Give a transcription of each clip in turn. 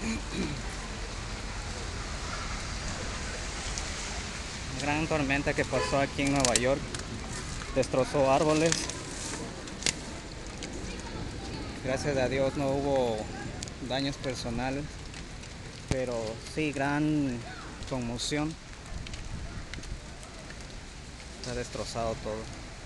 Gran tormenta que pasó aquí en Nueva York, destrozó árboles. Gracias a Dios no hubo daños personales, pero sí gran conmoción. Está destrozado todo.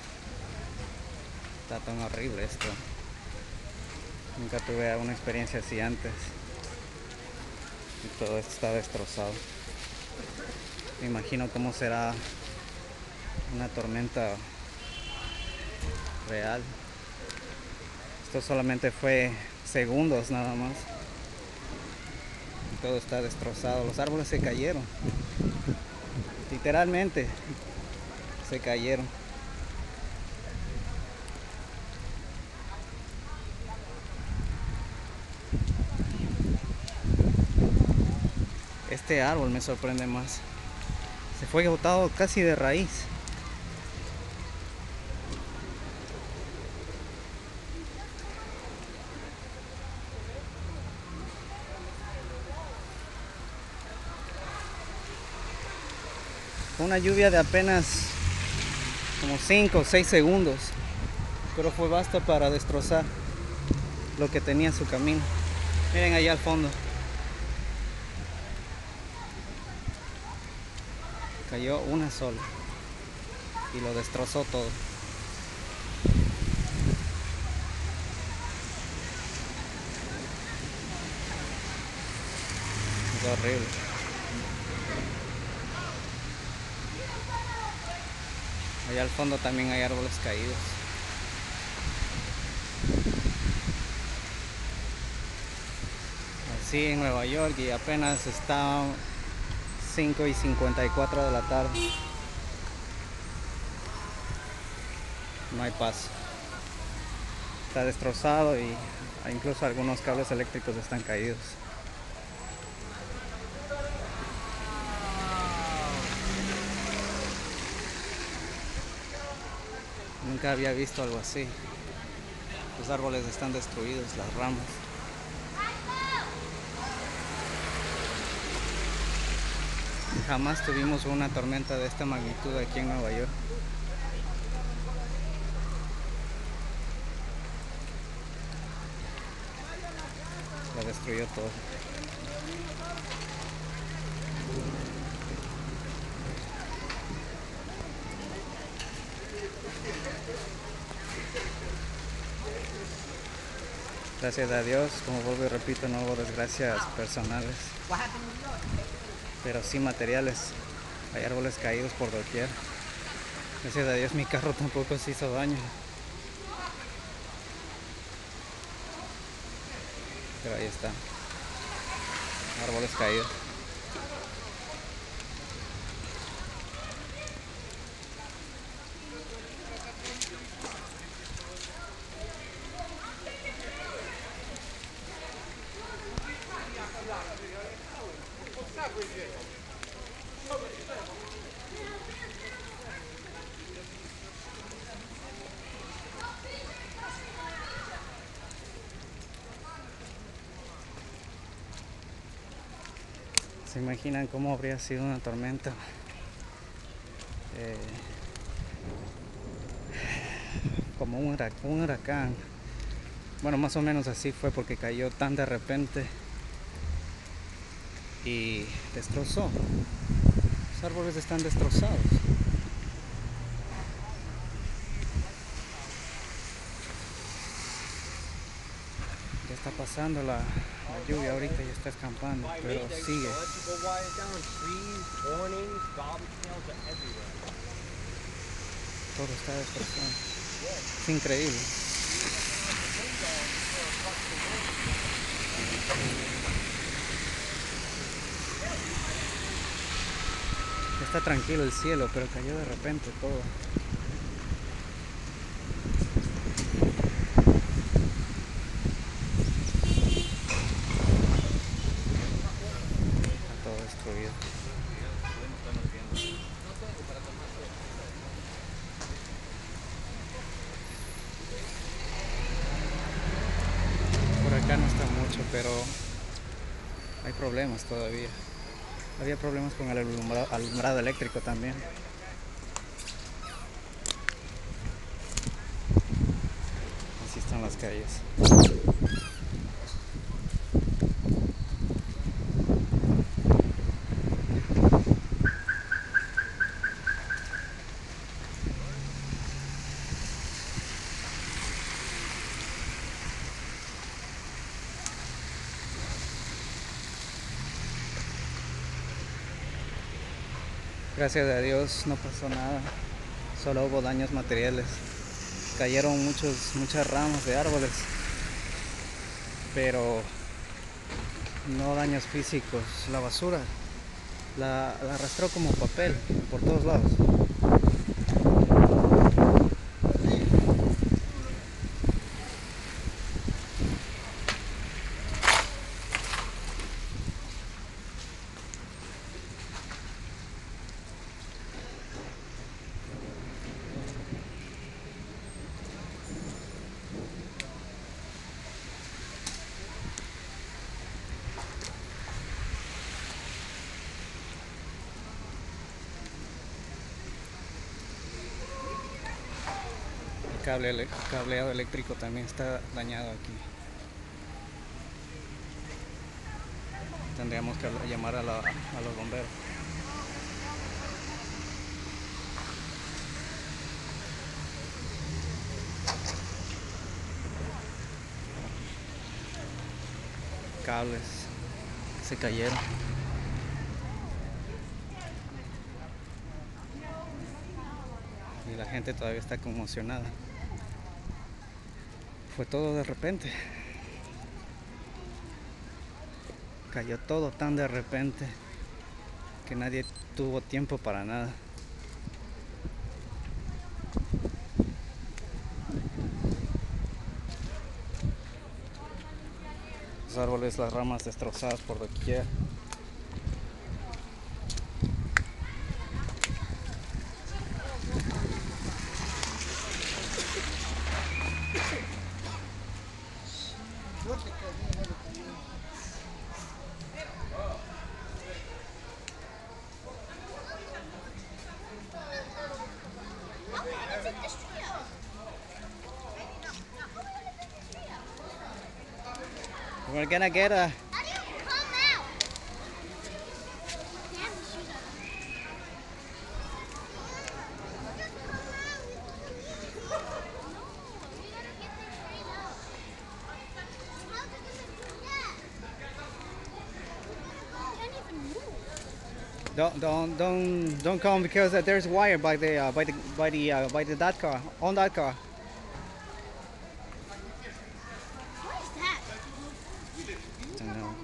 Está tan horrible esto. Nunca tuve una experiencia así antes. Y todo esto está destrozado. Me imagino cómo será una tormenta real. Esto solamente fue segundos nada más. Y todo está destrozado. Los árboles se cayeron. Literalmente se cayeron. Este árbol me sorprende más. Se fue agotado casi de raíz. Fue una lluvia de apenas como 5 o 6 segundos, pero fue basta para destrozar lo que tenía en su camino. Miren allá al fondo. Cayó una sola y lo destrozó todo. Es horrible. Allá al fondo también hay árboles caídos. Así en Nueva York, y apenas está 5:54 de la tarde. No hay paz. Está destrozado y incluso algunos cables eléctricos están caídos. Nunca había visto algo así. Los árboles están destruidos, las ramas. Jamás tuvimos una tormenta de esta magnitud aquí en Nueva York. La destruyó todo. Gracias a Dios, como vuelvo y repito, no hubo desgracias personales, pero sí materiales. Hay árboles caídos por doquier. Gracias a Dios mi carro tampoco se hizo daño, pero ahí está, árboles caídos. ¿Se imaginan cómo habría sido una tormenta? Como un huracán. Bueno, más o menos así fue, porque cayó tan de repente y destrozó. Los árboles están destrozados. Ya está pasando la lluvia ahorita, ya está escampando, pero sigue. Todo está destrozado. Es increíble. Está tranquilo el cielo, pero cayó de repente todo. Está todo destruido. Por acá no está mucho, pero Hay problemas todavía. Había problemas con el alumbrado eléctrico también. Así están las calles. Gracias a Dios no pasó nada, solo hubo daños materiales. Cayeron muchas ramas de árboles, pero no daños físicos. La basura la arrastró como papel por todos lados. El cableado eléctrico también está dañado aquí. Tendríamos que llamar a los bomberos. Cables se cayeron. Y la gente todavía está conmocionada. Fue todo de repente. Cayó todo tan de repente que nadie tuvo tiempo para nada. Los árboles, las ramas destrozadas por doquier. We're gonna get a... Don't come because there's wire by that car, on that car. What is that? I don't know.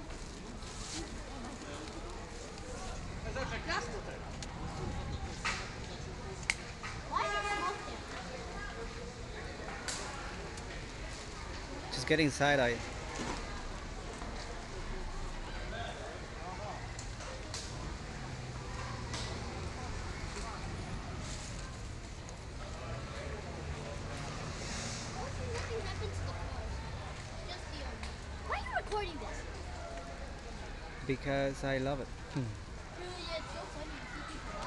Why is it smoke there? Just get inside. Nothing happened to the cars. Just the owner. Why are you recording this? Because I love it. Really, it's so funny to see people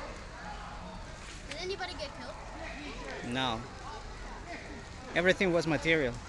die. Did anybody get killed? No. Everything was material.